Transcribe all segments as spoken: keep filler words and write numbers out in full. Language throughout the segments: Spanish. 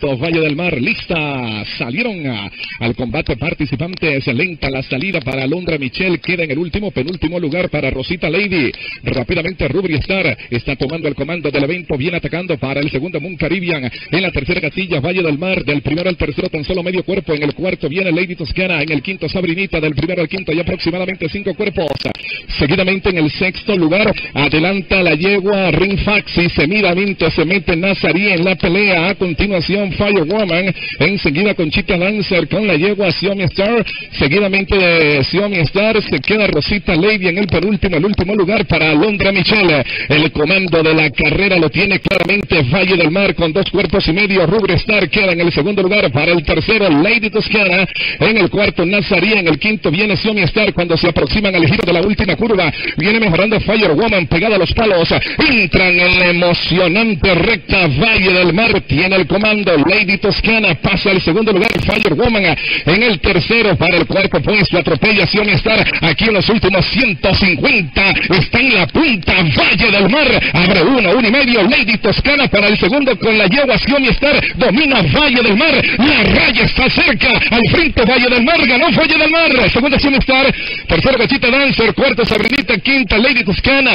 comando Valle del Mar, lista, salieron a, al combate participantes, lenta la salida para Alondra Michelle, queda en el último, penúltimo lugar para Rosita Lady, rápidamente Rubri Star está tomando el comando del evento, viene atacando para el segundo Moon Caribbean, en la tercera casilla Valle del Mar, del primero al tercero tan solo medio cuerpo, en el cuarto viene Lady Toscana, en el quinto Sabrinita, del primero al quinto ya aproximadamente cinco cuerpos, seguidamente en el sexto lugar, adelanta la yegua Ring Faxi, seguidamente se mete Nazarí en la pelea, a continuación Firewoman, enseguida Conchita Lancer con la yegua Xiaomi Star, seguidamente de Xiaomi Star se queda Rosita Lady en el penúltimo, el último lugar para Alondra Michelle, el comando de la carrera lo tiene claramente Valle del Mar con dos cuerpos y medio, Rubri Star queda en el segundo lugar, para el tercero Lady Toscana, en el cuarto Nazarí, en el quinto viene Xiaomi Star, cuando se aproximan al giro de la última curva, viene mejorando Firewoman pegada a los palos, entran en la emocionante recta, Valle del Mar tiene el comando, Lady Toscana pasa al segundo lugar, Firewoman en el tercero, para el cuarto puesto atropella Xiaomi Star, aquí en los últimos ciento cincuenta, está en la punta Valle del Mar, abre uno, uno y medio, Lady Toscana para el segundo con la yegua Xiaomi Star, domina Valle del Mar, la raya está cerca, al frente Valle del Mar, ganó Valle del Mar, segunda Xiaomi Star, tercero Conchita Dancer, cuarto Sabrinita, quinta Lady Toscana.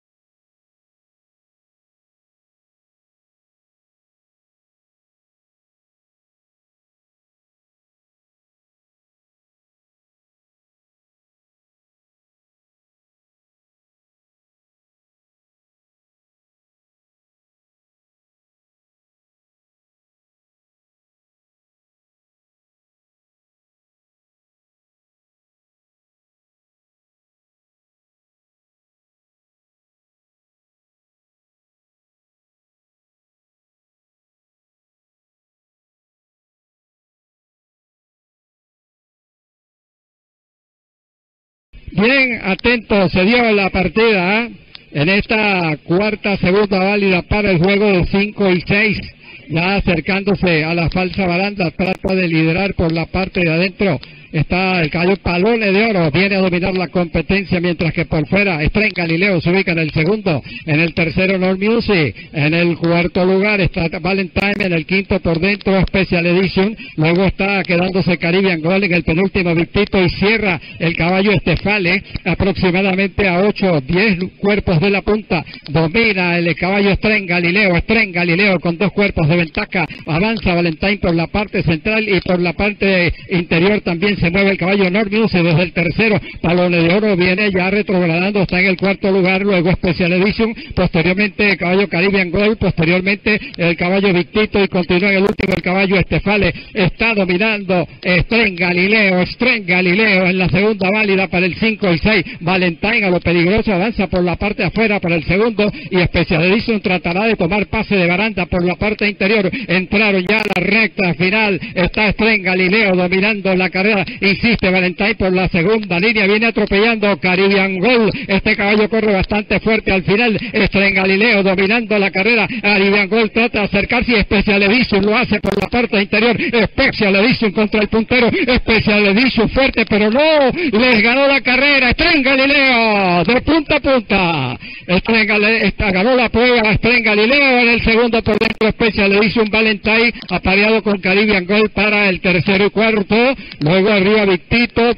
Bien, atento, se dio la partida ¿eh? en esta cuarta segunda válida para el juego de cinco y seis, ya acercándose a la falsa baranda, trata de liderar por la parte de adentro. Está el caballo Palones de Oro, viene a dominar la competencia, mientras que por fuera Stren Galileo se ubica en el segundo, en el tercero North Music, en el cuarto lugar está Valentine, en el quinto por dentro Special Edition, luego está quedándose Caribbean Gold en el penúltimo Victito, y cierra el caballo Estefale aproximadamente a ocho, diez cuerpos de la punta, domina el caballo Stren Galileo, Stren Galileo con dos cuerpos de ventaja, avanza Valentine por la parte central y por la parte interior también se mueve el caballo North Music desde el tercero, Palones de Oro viene ya retrogradando, está en el cuarto lugar, luego Special Edition, posteriormente el caballo Caribbean Gold, posteriormente el caballo Victito y continúa en el último el caballo Estefale, está dominando Stren Galileo, Stren Galileo en la segunda válida para el cinco y seis, Valentine a lo peligroso avanza por la parte afuera para el segundo y Special Edition tratará de tomar pase de baranda por la parte interior, entraron ya a la recta final, está Stren Galileo dominando la carrera, insiste Valentine por la segunda línea, viene atropellando Caribbean Gold, este caballo corre bastante fuerte al final, Stren Galileo dominando la carrera, Caribbean Gold trata de acercarse y Special Edition lo hace por la parte interior, Special Edition contra el puntero, Special Edition fuerte pero no, les ganó la carrera, Stren Galileo de punta a punta, Stren Galileo ganó la prueba, Stren Galileo en el segundo por dentro, Special Edition Valentine apareado con Caribbean Gold para el tercero y cuarto, luego arriba Victito.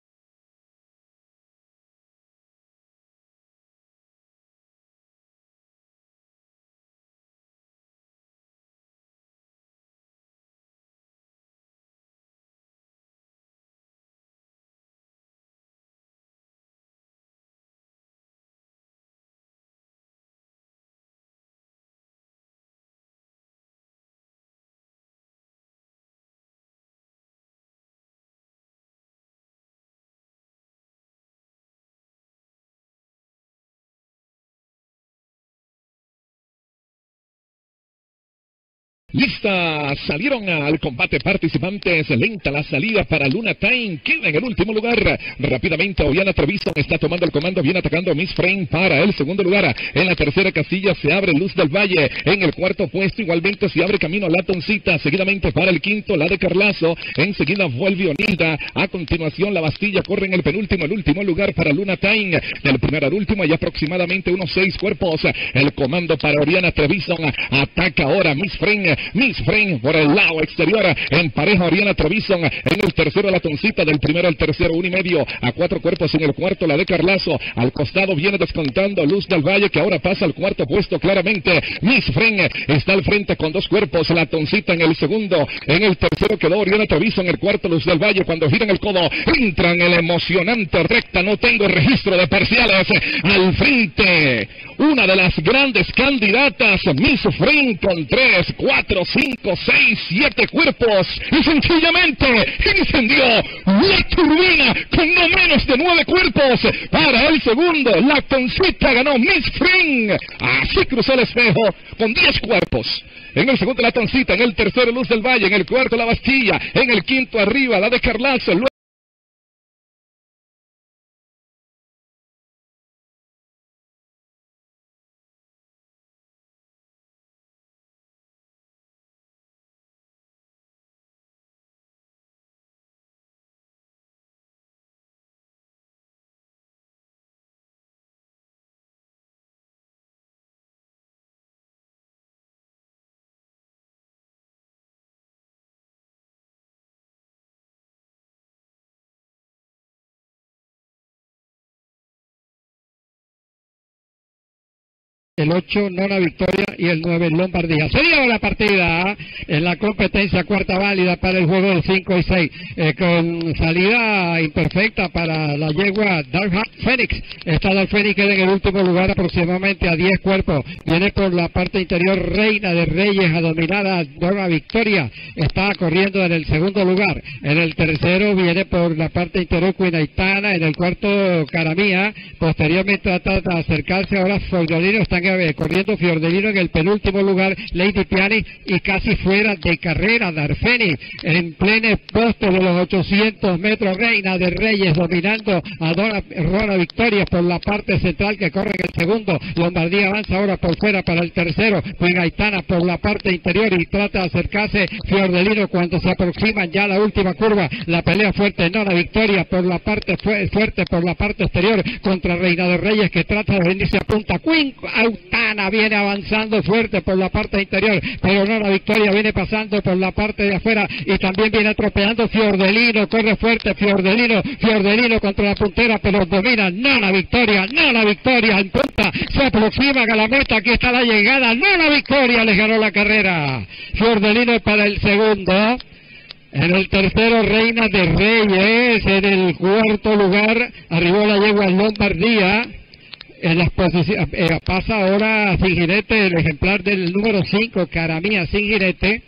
Lista, salieron al combate participantes, lenta la salida para Luna Time, queda en el último lugar, rápidamente Oriana Treviso está tomando el comando, viene atacando Miss Frame para el segundo lugar, en la tercera casilla se abre Luz del Valle, en el cuarto puesto igualmente se abre camino La Toncita, seguidamente para el quinto la de Carlazo, enseguida vuelve Onilda, a continuación la Bastilla corre en el penúltimo, el último lugar para Luna Time, del primero al último hay aproximadamente unos seis cuerpos, el comando para Oriana Treviso, ataca ahora Miss Frame, Miss Friend por el lado exterior, en pareja Oriana Trovison, en el tercero la Toncita, del primero al tercero, un y medio, a cuatro cuerpos en el cuarto, la de Carlazo, al costado viene descontando Luz del Valle, que ahora pasa al cuarto puesto claramente. Miss Friend está al frente con dos cuerpos, la Toncita en el segundo, en el tercero quedó Oriana Trovison, en el cuarto Luz del Valle, cuando giran el codo, entran el emocionante recta, no tengo registro de parciales, al frente, una de las grandes candidatas, Miss Friend, con tres, cuatro, cinco, seis, siete cuerpos, y sencillamente incendió la turbina con no menos de nueve cuerpos para el segundo. La Toncita ganó Miss Friend, así cruzó el espejo con diez cuerpos. En el segundo la Toncita, en el tercero Luz del Valle, en el cuarto la Bastilla, en el quinto arriba la de Carlazo. El ocho, Nona Victoria, y el nueve, Lombardía. Se dio la partida en la competencia cuarta válida para el juego del cinco y seis, eh, con salida imperfecta para la yegua Dark Phoenix. Esta Dark Phoenix queda en el último lugar aproximadamente a diez cuerpos. Viene por la parte interior Reina de Reyes a dominar a Nona Victoria. Está corriendo en el segundo lugar. En el tercero viene por la parte interior Cuinaitana. En el cuarto Caramía. Posteriormente trata de acercarse ahora Fiordelino. Están corriendo Fiordelino en el penúltimo lugar, Lady Piani, y casi fuera de carrera Darfeni en pleno posto de los ochocientos metros. Reina de Reyes dominando a Dona, Rona Victoria por la parte central, que corre en el segundo. Lombardía avanza ahora por fuera para el tercero. Cuinaitana por la parte interior y trata de acercarse Fiordelino cuando se aproximan ya a la última curva. La pelea fuerte, Nona Victoria por la parte fu fuerte por la parte exterior contra Reina de Reyes, que trata de venirse a punta. Autana viene avanzando fuerte por la parte interior, pero Nona Victoria viene pasando por la parte de afuera y también viene atropellando Fiordelino. Corre fuerte Fiordelino, Fiordelino contra la puntera, pero domina Nona Victoria. Nona Victoria en punta, se aproxima a la meta. Aquí está la llegada. Nona Victoria les ganó la carrera. Fiordelino para el segundo. En el tercero, Reina de Reyes. En el cuarto lugar, arribó la yegua Lombardía. En las posiciones, eh, pasa ahora sin jinete, el ejemplar del número cinco, Caramía sin jinete.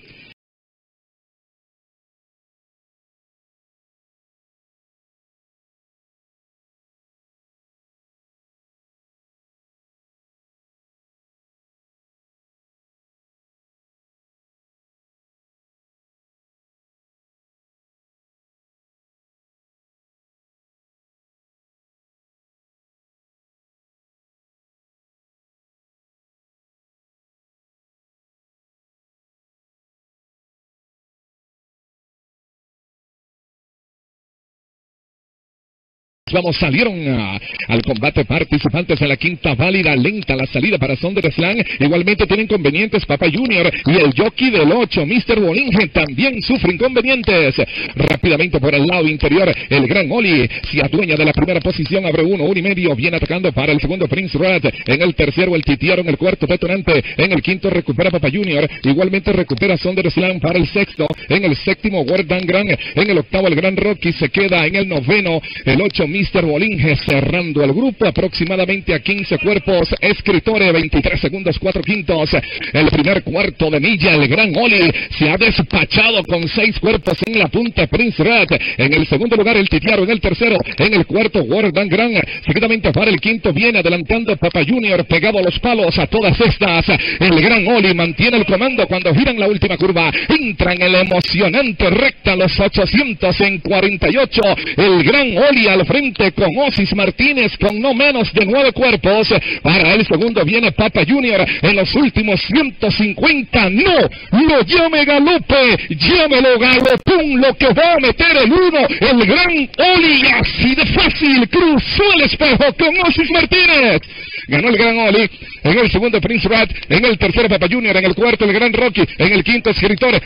Vamos, salieron uh, al combate participantes en la quinta válida, lenta la salida para Sonder Slam. Igualmente tienen inconvenientes Papa Junior y el jockey del ocho, mister Bolinge, también sufre inconvenientes. Rápidamente por el lado interior, el Gran Oli se adueña de la primera posición, abre uno, uno y medio, viene atacando para el segundo Prince Red. En el tercero el Titiaro, en el cuarto Detonante, en el quinto recupera Papa Junior, igualmente recupera Sonder Slam para el sexto, en el séptimo Wardan Gran, en el octavo el Gran Rocky se queda en el noveno, el ocho mister Bolinge cerrando el grupo aproximadamente a quince cuerpos. Escritore, veintitrés segundos, cuatro quintos. El primer cuarto de milla, el Gran Oli se ha despachado con seis cuerpos en la punta Prince Red. En el segundo lugar el Titiaro, en el tercero, en el cuarto Wardan Gran. Seguidamente para el quinto viene adelantando Papa Junior, pegado a los palos a todas estas. El Gran Oli mantiene el comando cuando giran la última curva. Entra en el emocionante recta los ochocientos en cuarenta y ocho. El Gran Oli al frente adelante con Osis Martínez con no menos de nueve cuerpos. Para el segundo viene Papa Junior en los últimos ciento cincuenta. No lo llame galope, llámelo galopón, lo que va a meter el uno, el gran Oli, así de fácil, cruzó el espejo con Osis Martínez. Ganó el gran Oli, en el segundo Prince Rat, en el tercero Papa Junior, en el cuarto el gran Rocky, en el quinto Escritor.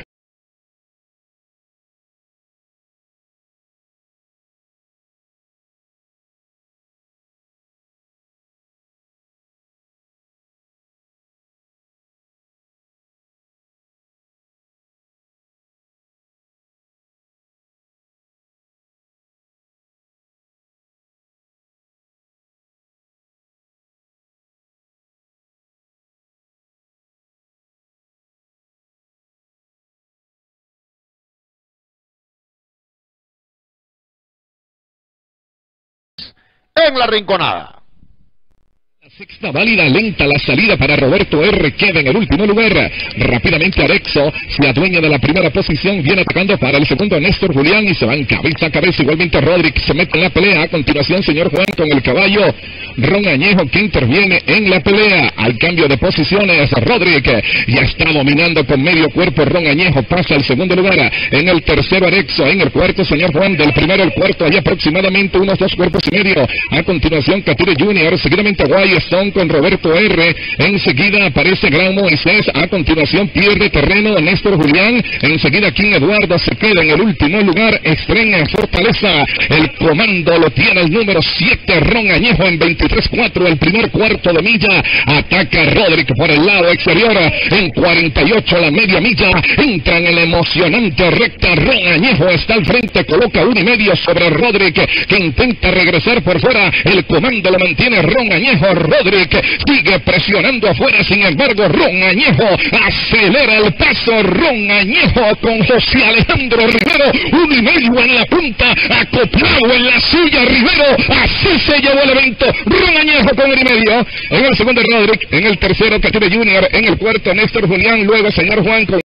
En la Rinconada. La sexta válida, lenta la salida para Roberto R, queda en el último lugar. Rápidamente Arexo se adueña de la primera posición, viene atacando para el segundo Néstor Julián y se van cabeza a cabeza. Igualmente Roderick se mete en la pelea. A continuación señor Juan con el caballo Ron Añejo que interviene en la pelea. Al cambio de posiciones, Roderick ya está dominando con medio cuerpo. Ron Añejo pasa al segundo lugar. En el tercero Arexo, en el cuarto señor Juan. Del primero al cuarto hay aproximadamente unos dos cuerpos y medio. A continuación Catire Junior, seguidamente Guay Stone con Roberto R. Enseguida aparece Gran Moisés. A continuación pierde terreno Néstor Julián. Enseguida King Eduardo se queda en el último lugar. Estrena Fortaleza. El comando lo tiene el número siete, Ron Añejo en veintitrés cuatro. El primer cuarto de milla. Ataca Roderick por el lado exterior. En cuarenta y ocho la media milla. Entran en la emocionante recta. Ron Añejo está al frente. Coloca uno y medio sobre Roderick que intenta regresar por fuera. El comando lo mantiene Ron Añejo. Roderick sigue presionando afuera, sin embargo Ron Añejo acelera el paso. Ron Añejo con José Alejandro Rivero, uno y medio en la punta, acoplado en la suya Rivero, así se llevó el evento. Ron Añejo con uno y medio, en el segundo Roderick, en el tercero Catire Junior, en el cuarto Néstor Julián, luego señor Juan con